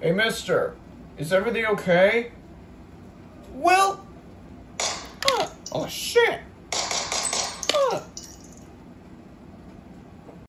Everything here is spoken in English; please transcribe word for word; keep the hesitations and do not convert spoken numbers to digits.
Hey, mister, is everything okay? Well, Oh, shit!